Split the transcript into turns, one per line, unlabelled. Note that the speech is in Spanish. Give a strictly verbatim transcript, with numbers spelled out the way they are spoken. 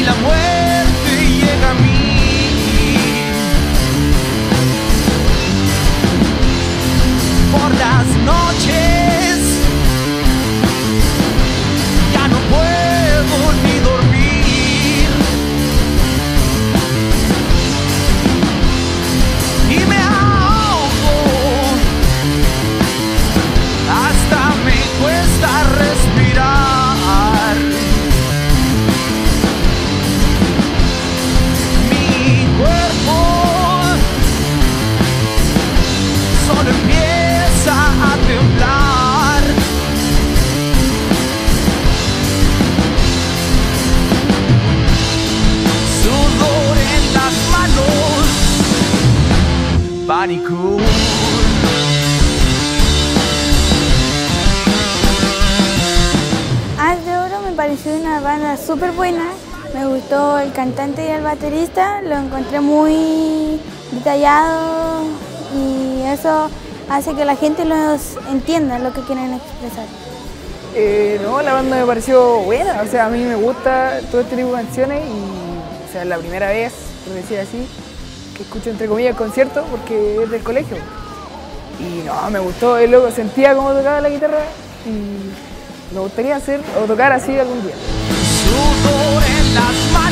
la muerte llega a mí. Por las noches ya no puedo ni dormir y me ahogo, hasta me cuesta respirar. Mi cuerpo solo empieza a temblar. Sudor en las manos, pánico.
Haz de Oro me pareció una banda súper buena. Me gustó el cantante y el baterista, lo encontré muy detallado y eso hace que la gente los entienda lo que quieren expresar.
Eh, no, la banda me pareció buena, o sea, a mí me gusta todo este tipo de canciones y, o sea, es la primera vez, por decir así, que escucho entre comillas el concierto porque es del colegio. Y no, me gustó, el loco sentía cómo tocaba la guitarra y me gustaría hacer o tocar así algún día.
Sudor en las manos.